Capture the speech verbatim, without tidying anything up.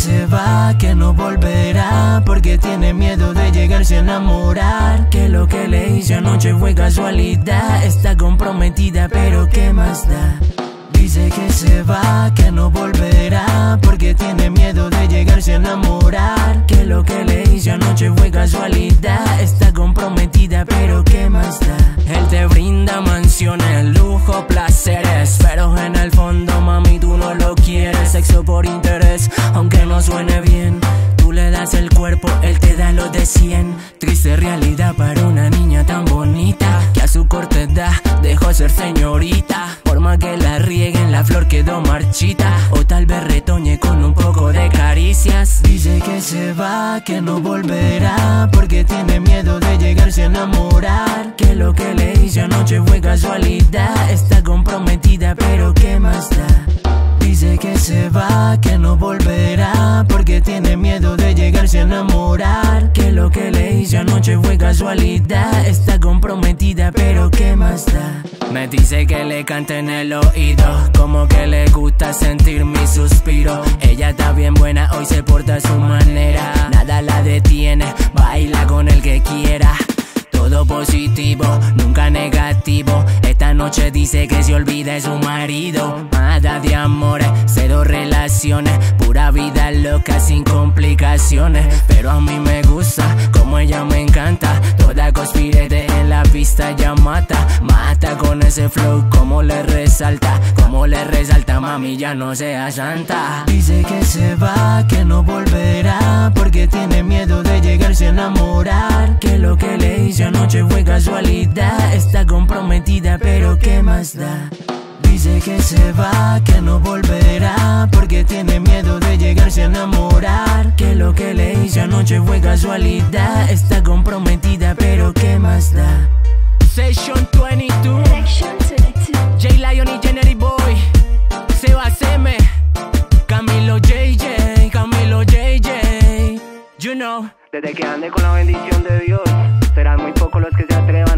se va, que no volverá, porque tiene miedo de llegarse a enamorar. Que lo que le hice anoche fue casualidad. Está comprometida, pero ¿qué más da? Dice que se va, que no volverá, porque tiene miedo de llegarse a enamorar. Que lo que le hice anoche fue casualidad. Está comprometida, pero ¿qué más da? Él te brinda mansiones, lujo, placeres, pero en el fondo, mami, tú no lo quieres. Sexo por interés, aunque no suene bien. Tú le das el cuerpo, él te da lo de cien. Triste realidad para una niña tan bonita, que a su corta edad dejó ser señorita. Por más que la rieguen, la flor quedó marchita, o tal vez retoñe con un poco de caricias. Dice que se va, que no volverá, porque tiene miedo de llegarse a enamorar. Que lo que le hice anoche fue casualidad. Está comprometida, pero ¿qué más da? Dice que se va, que no volverá, porque tiene miedo de llegarse a enamorar. Que lo que le hice anoche fue casualidad. Está comprometida, pero ¿qué más da? Me dice que le cante en el oído, como que le gusta sentir mi suspiro. Ella está bien buena, hoy se porta a su manera. Nada la detiene, baila con el que quiera. Todo positivo, nunca negativo. Esta noche dice que se olvida de su marido. Nada de amores, cero relaciones, pura vida loca sin complicaciones. Pero a mí me gusta, como ella me encanta. Toda conspirete en la pista ya mata. Mata con ese flow, como le resalta. Como le resalta, mami, ya no seas santa. Dice que se va, que no volverá, porque tiene miedo de llegarse a enamorar. Que lo que le hice anoche fue casualidad. Está comprometida, pero ¿qué más da? Dice que se va, que no volverá, porque tiene miedo de llegarse a enamorar. Que lo que le hice anoche fue casualidad. Está comprometida, pero ¿qué más da? Session veintidós, J Lion y Genery Boy, Seba Seme, Camilo J J, Camilo J J, you know. Desde que ande con la bendición de Dios, serán muy pocos los que se atrevan